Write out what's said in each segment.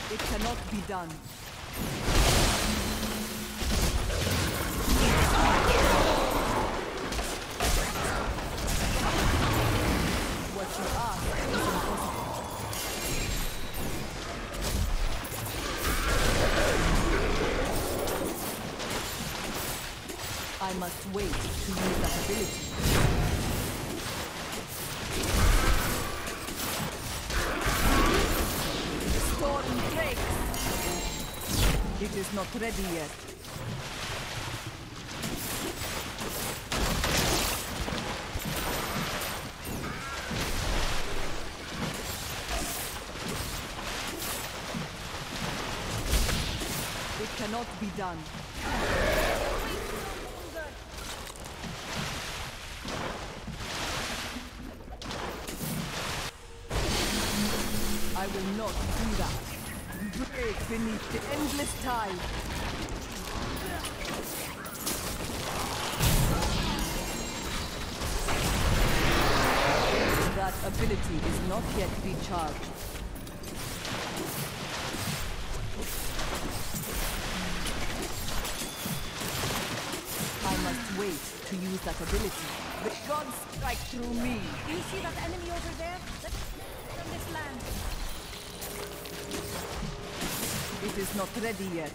It cannot be done. What you ask is impossible. I must wait to use that ability. The storm breaks. It is not ready yet. It cannot be done. I will not do that. Break beneath the endless tide. That ability is not yet recharged. I must wait to use that ability. The gods strike through me. Do you see that enemy over there? That's from this land. It is not ready yet.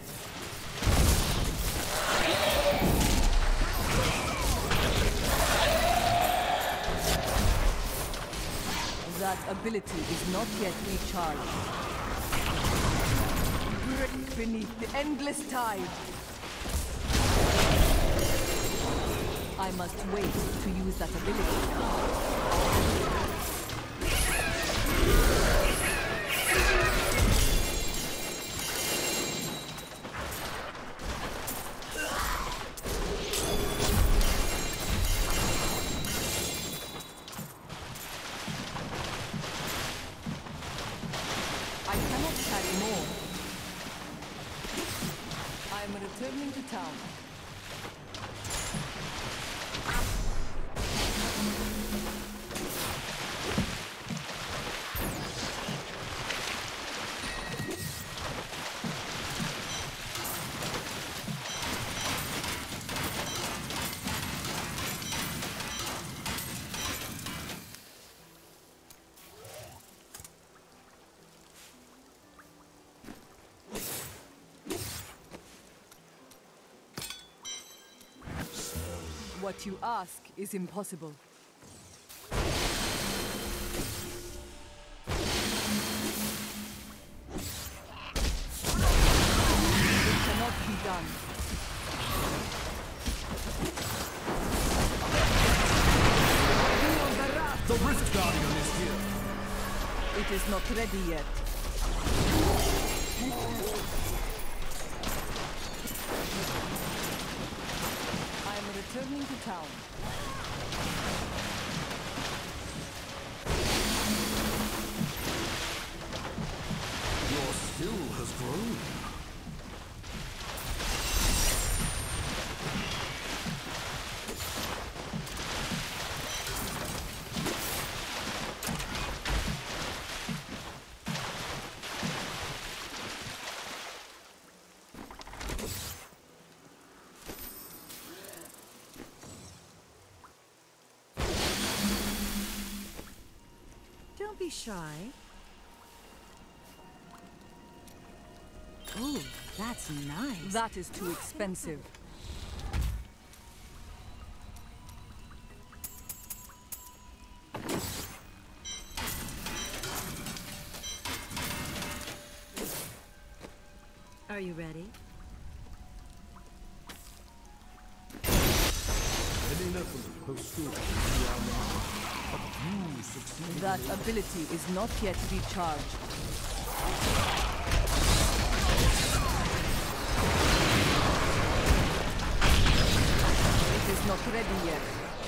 That ability is not yet recharged. Break beneath the endless tide. I must wait to use that ability. I cannot carry more. I am returning to town. What you ask is impossible. It cannot be done. The Rift Guardian is here. It is not ready yet. I am returning to town. Your skill has grown. Don't be shy. Oh, that's nice. That is too expensive. Are you ready? That ability is not yet recharged. It is not ready yet.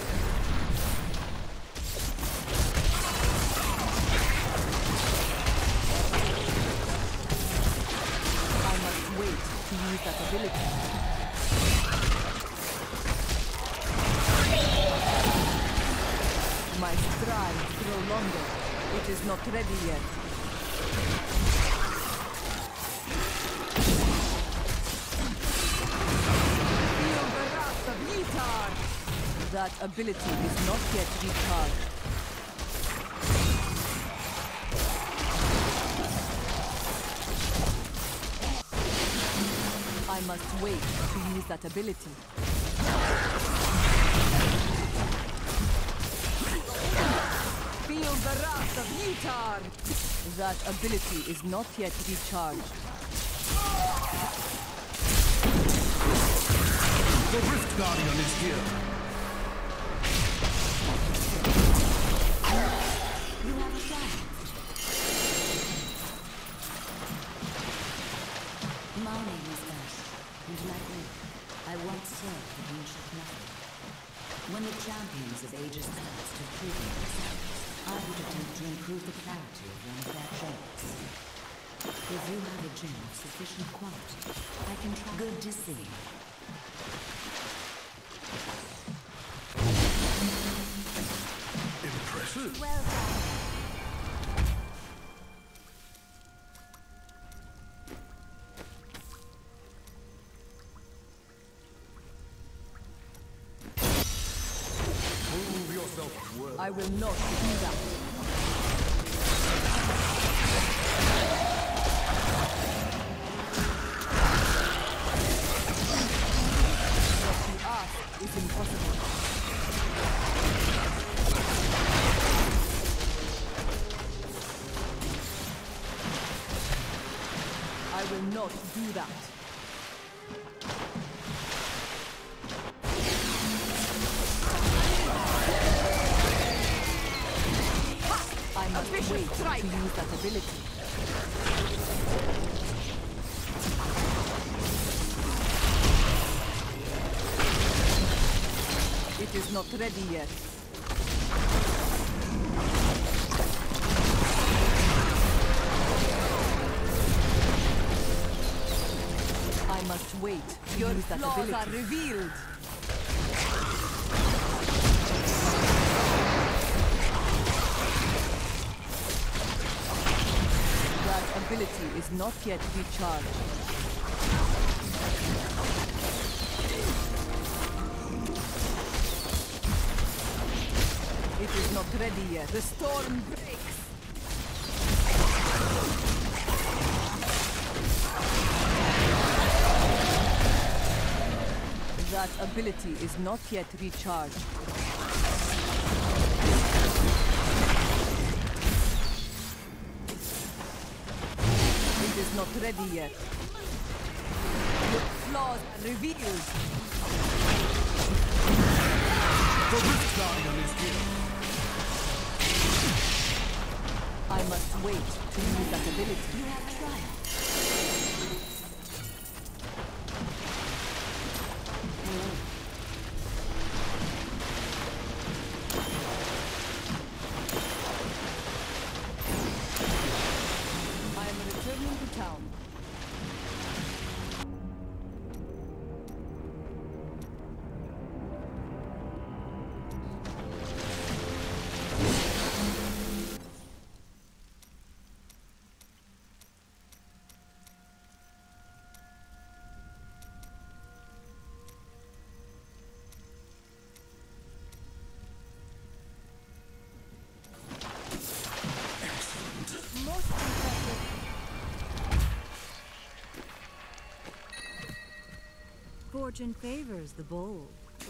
I must wait to use that ability. My strides grow longer. It is not ready yet. That ability is not yet recharged. I must wait to use that ability. Feel the wrath of Yutar! That ability is not yet recharged. The Rift Guardian is here. You have a shot. My name is Ash, and like me, I once served the ancient nothing. When the champions of ages past have proven themselves, I would attempt to improve the clarity of one of their traits. If you have a gem of sufficient quality, I can try. Good to see. Impressive. Well done. Prove yourself worthy. I will not do that. What you ask is impossible. I will not do that. I must wait to use that ability. It is not ready yet. I must wait to use that ability. Your flaws are revealed. Ability is not yet recharged. It is not ready yet. The storm breaks. That ability is not yet recharged. It is not ready yet. Your flaws are revealed. The Rift Guardian is here. I must wait to use that ability. You have triumphed. I am returning to town. Most impressive. Fortune favors the bold.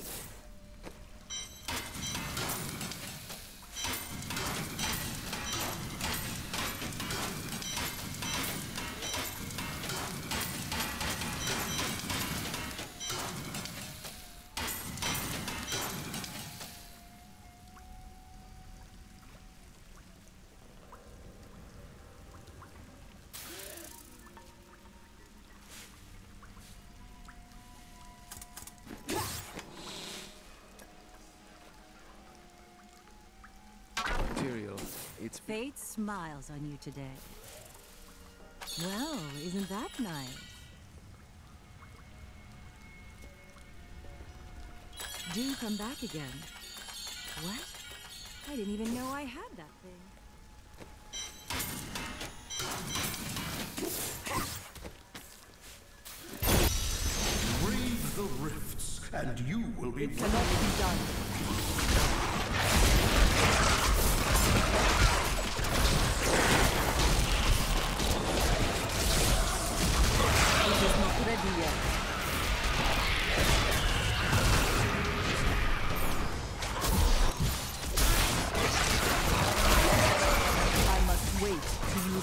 It's Fate smiles on you today. Well, isn't that nice? Do come back again. What? I didn't even know I had that thing. Brave the rifts, and you will be It cannot be done.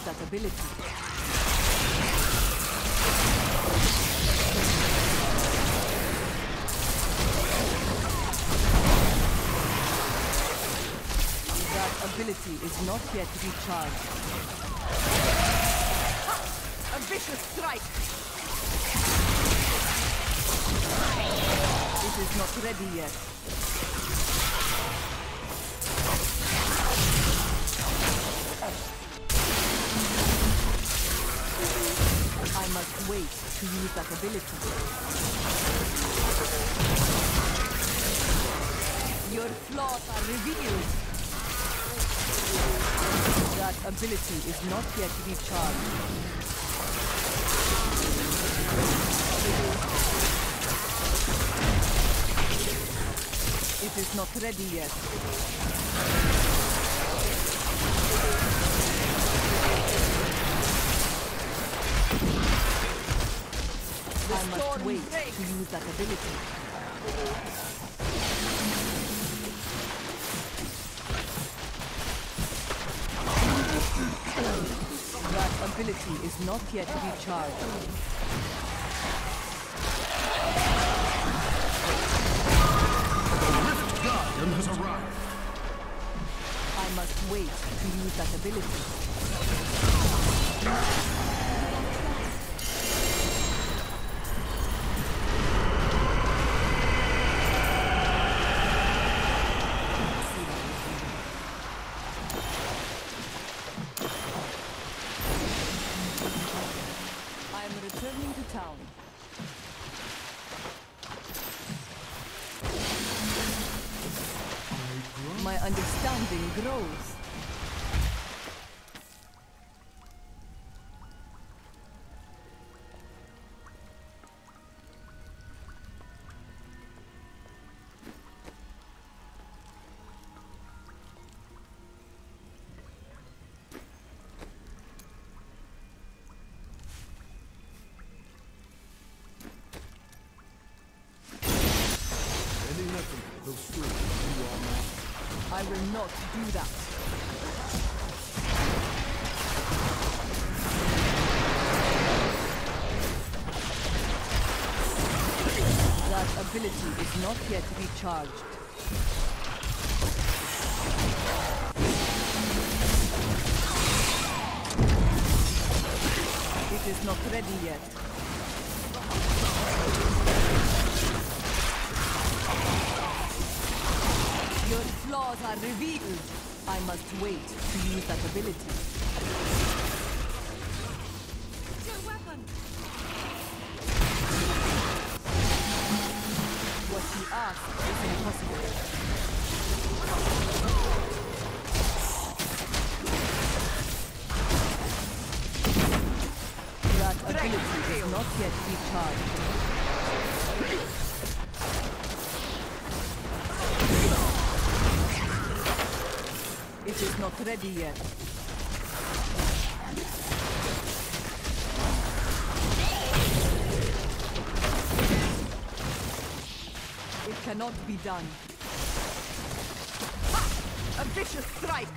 that ability. That ability is not yet recharged. Ha! A vicious strike! It is not ready yet. I must wait to use that ability. Your flaws are revealed. That ability is not yet recharged. It is not ready yet. I must wait to use that ability. That ability is not yet recharged. Guardian has arrived. I must wait to use that ability. I am returning to town. My understanding grows. Any messenger will soon you are master. I will not do that. That ability is not yet recharged. It is not ready yet. Your flaws are revealed. I must wait to use that ability. Your weapon! What you ask is impossible. That ability is not yet recharged. It is not ready yet. It cannot be done. Ha! A vicious strike!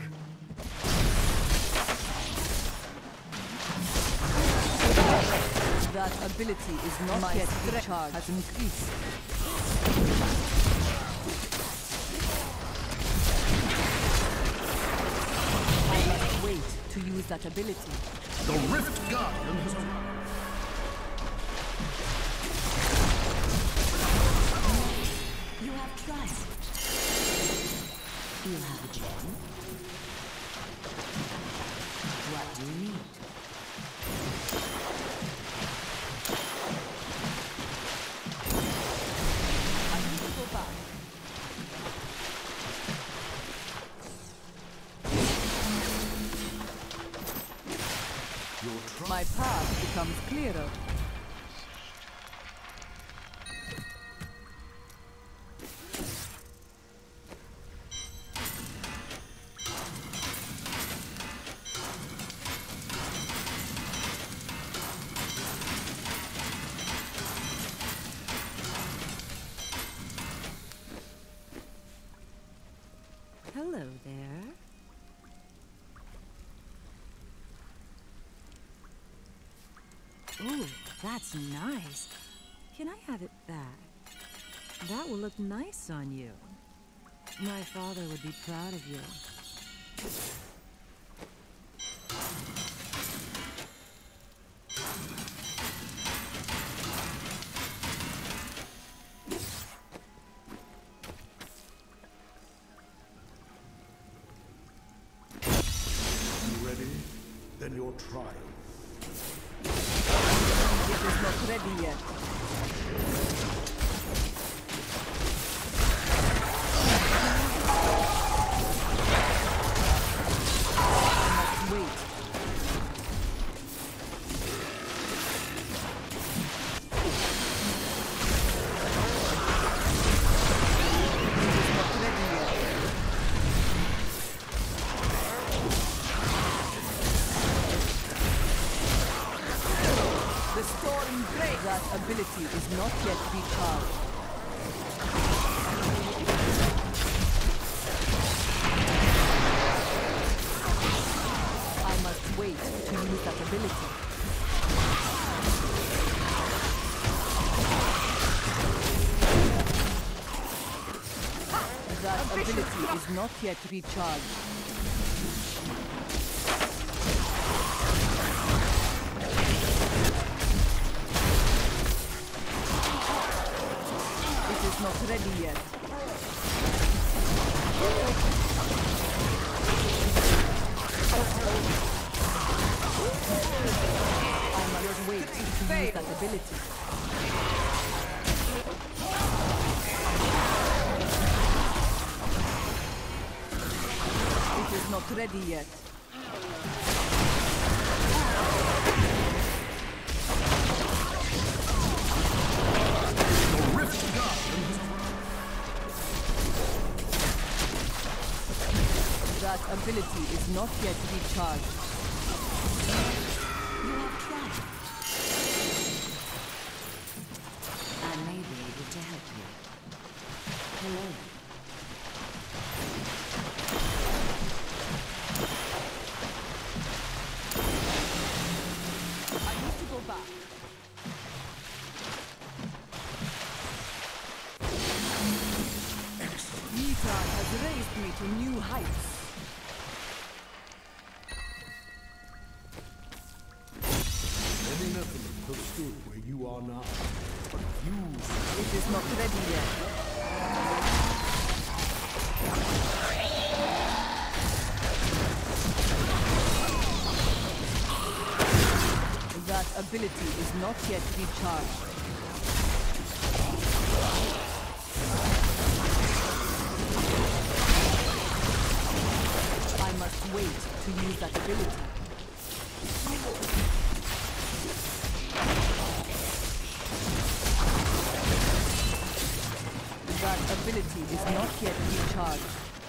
That ability is not yet recharged. Has increased. Wait to use that ability. The Rift Guardian has arrived. You have trust. You have a gem. What do you need? I need to go back. Your trust. My path becomes clearer. Hello there. Oh, that's nice. Can I have it back? That will look nice on you. My father would be proud of you. You ready? Then your trial. It is not ready yet. I must wait. It is not ready yet. The storm breaks. That ability is not yet recharged. I must wait to use that ability. That ability is not yet recharged. It is not ready yet. I must wait to use that ability. It is not ready yet. That ability is not yet recharged. You have tried. I may be able to help you. Hello. I need to go back. Nitran has raised me to new heights. Many Nephilim have stood where you are now, but few It is not ready yet. That ability is not yet recharged. I must wait to use that ability. That ability is not yet recharged.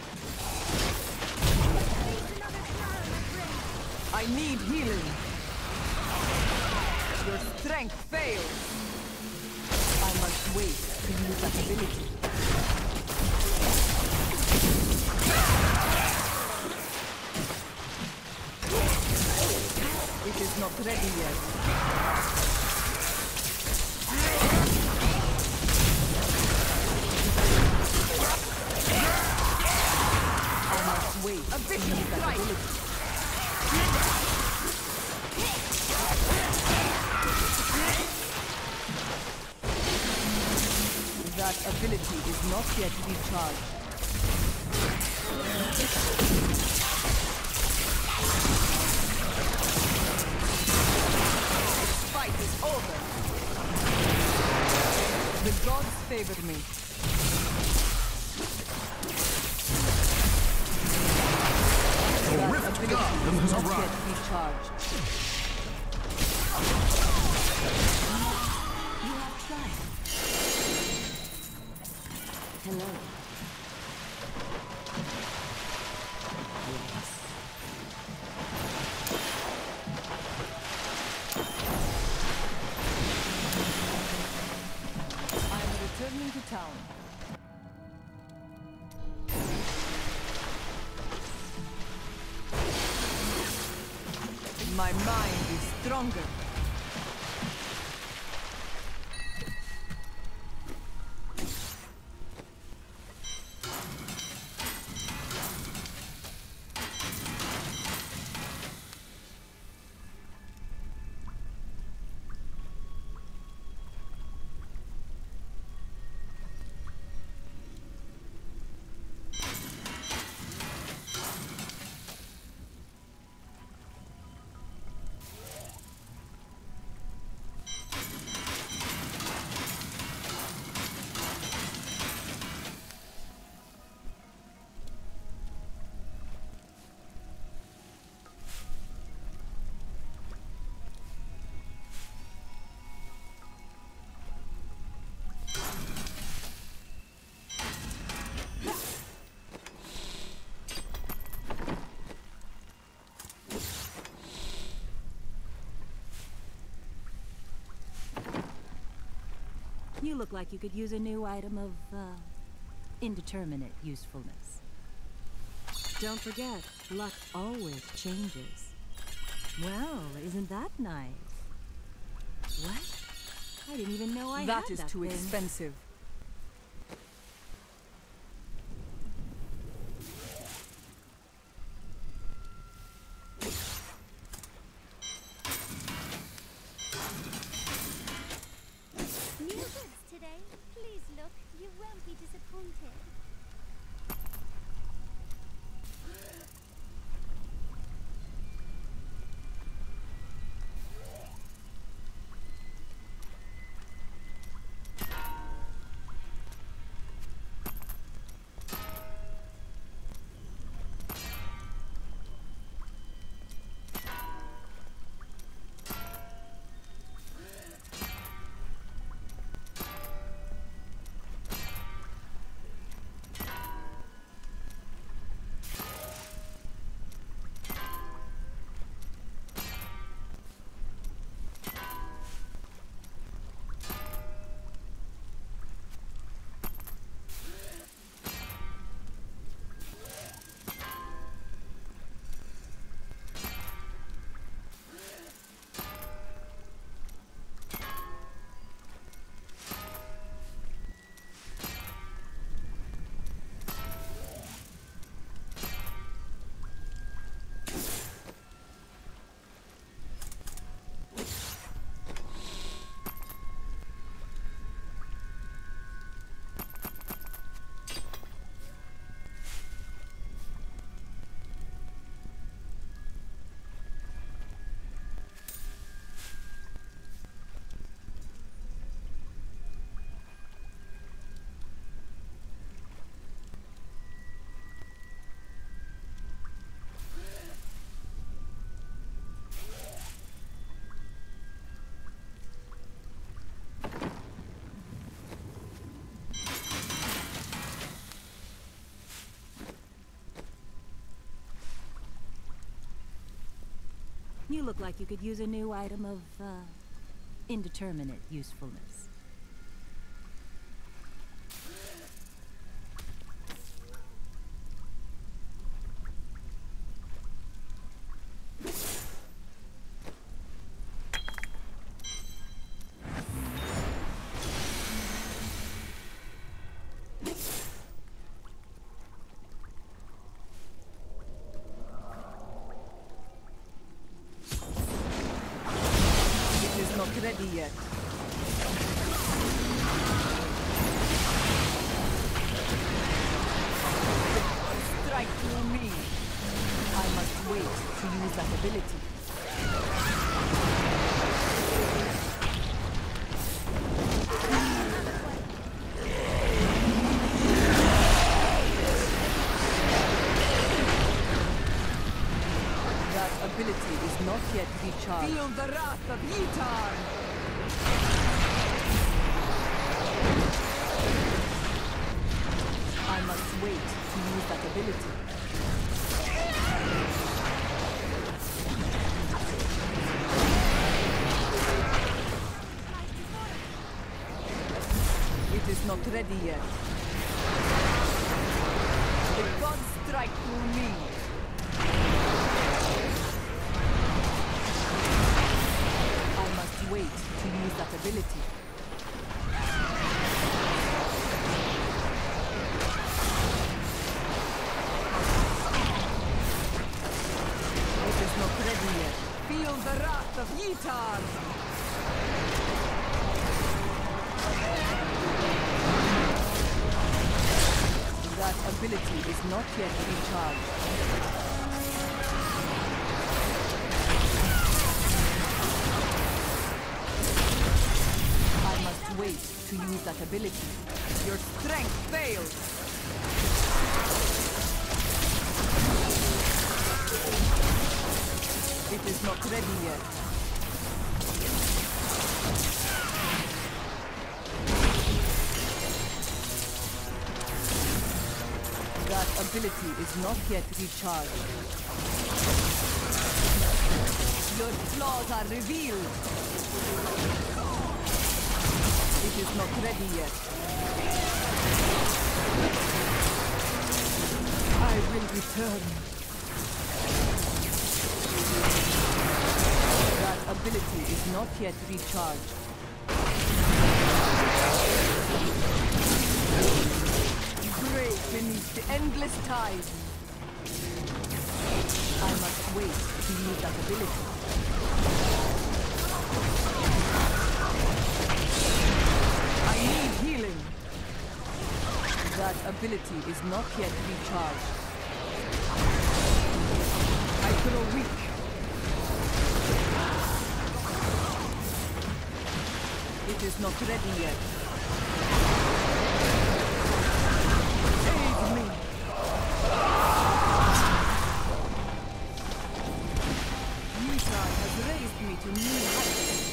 I need healing. Your strength fails. I must wait to use that ability. It is not ready yet. I must wait to use that ability. That ability is not yet recharged. This fight is over. The gods favor me. That ability is not yet recharged. You have tried. Hello. Yes. I'm returning to town. My mind is stronger. You look like you could use a new item of, indeterminate usefulness. Don't forget, luck always changes. Well, isn't that nice? What? I didn't even know I had That is too thing. expensive. New goods today. Please look. You won't be disappointed. You look like you could use a new item of, indeterminate usefulness. Not ready yet. Strike through me. I must wait to use that ability. That ability is not yet recharged. Feel the wrath of Yitar! I must wait to use that ability. It is not ready yet. The gods strike through me. I must wait to use that ability. It is not ready yet. Feel the wrath of Yitar! That ability is not yet recharged. I must wait to use that ability. Your strength fails. It is not ready yet. That ability is not yet recharged. Your flaws are revealed. It It is not ready yet. I will return. That ability is not yet recharged. Great beneath the endless tide. I must wait to use that ability. I need healing. That ability is not yet recharged. I grow weak. It is not ready yet. Aid me. Mithra has raised me to new heights.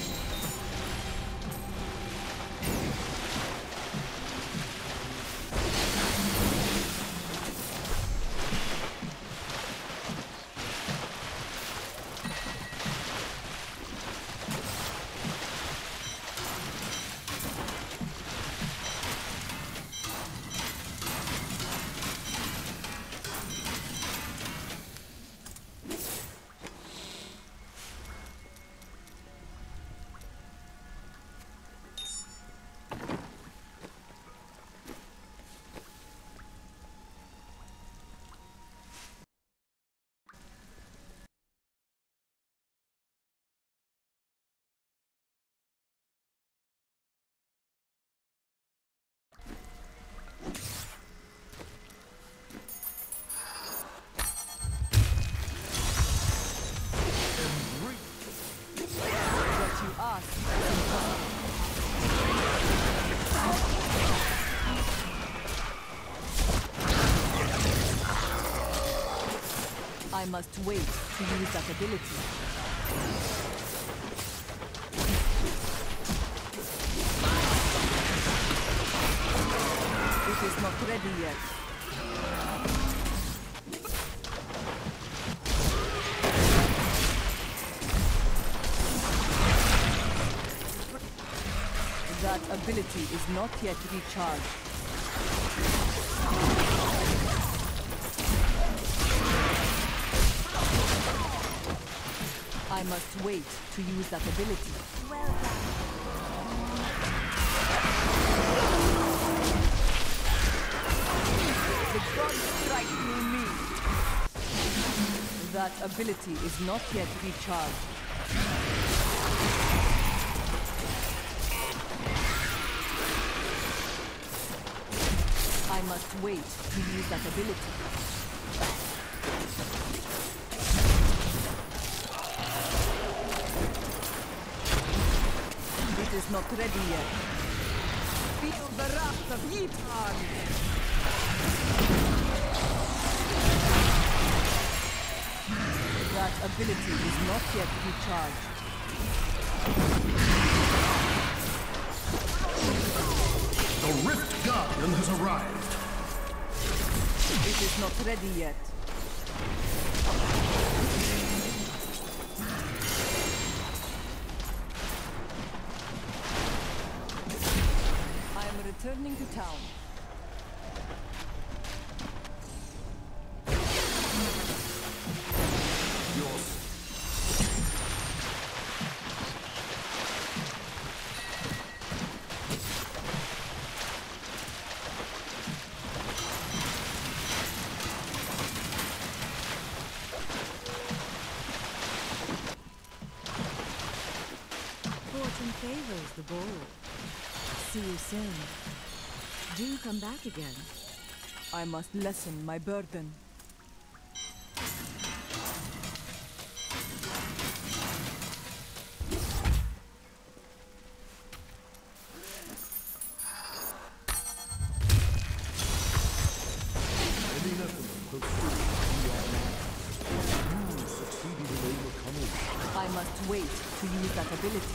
I must wait to use that ability. It is not ready yet. That ability is not yet recharged. I must wait to use that ability. Well done. The gods strike through me. That ability is not yet recharged. I must wait to use that ability. It is not ready yet. Feel the wrath of Yithan! That ability is not yet recharged. The Rift Guardian has arrived. It is not ready yet. I am returning to town. Fortune favors the bold. See you soon. Do come back again. I must lessen my burden. Any Nephilim will prove you are not. You succeeded in overcoming. I must wait to use that ability.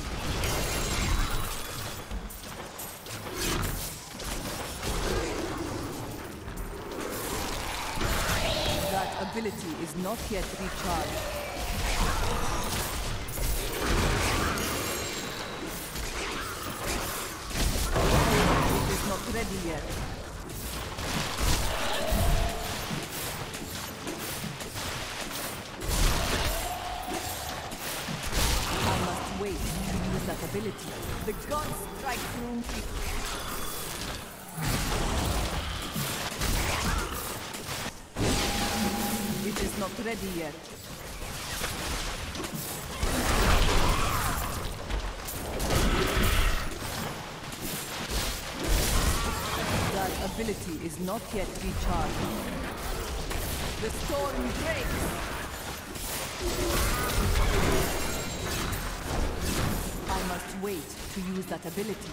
That ability is not yet recharged. yet. I must wait to use that ability. The gods strike through people. It is not ready yet. That ability is not yet recharged. The storm breaks. I must wait to use that ability.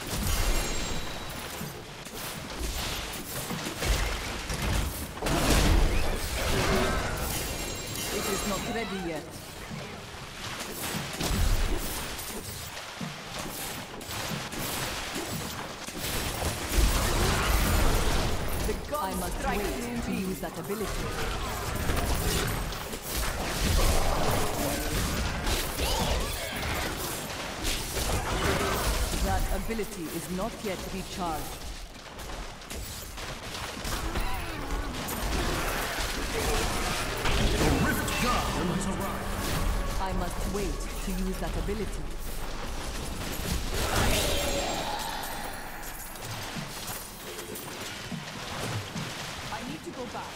It is not ready yet. I must wait to use that ability. That ability is not yet recharged. The Rift God has arrived. I must wait to use that ability. I need to go back.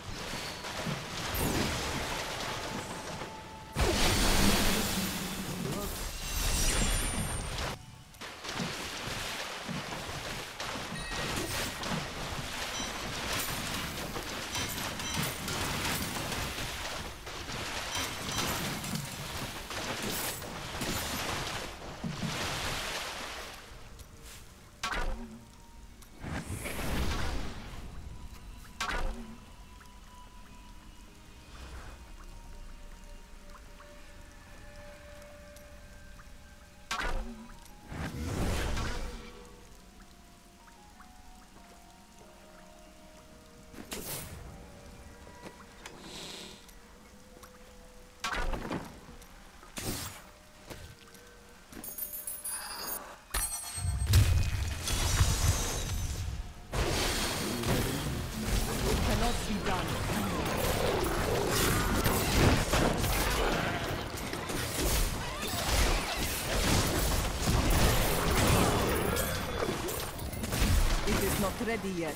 Not ready yet.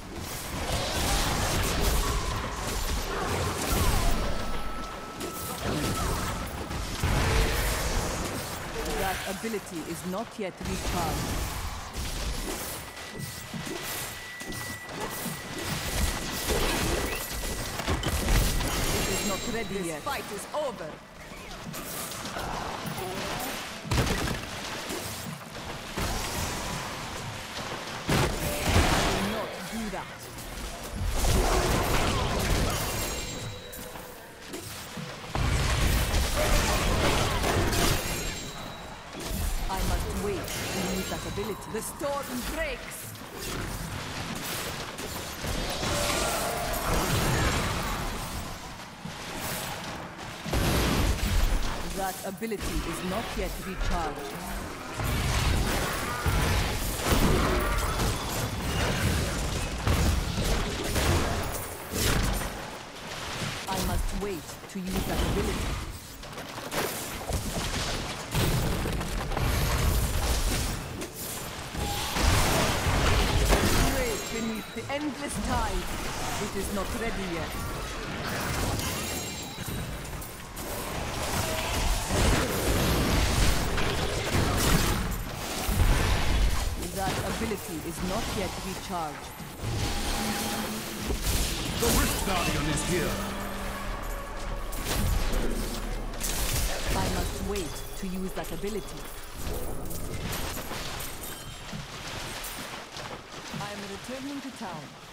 That ability is not yet recharged. It is not ready yet. This fight is over. I must wait to use that ability. The storm breaks. That ability is not yet recharged. I must wait to use that ability. Beneath the endless tide, it is not ready yet. That ability is not yet recharged. The Rift Guardian is here. I must wait to use that ability. I am returning to town.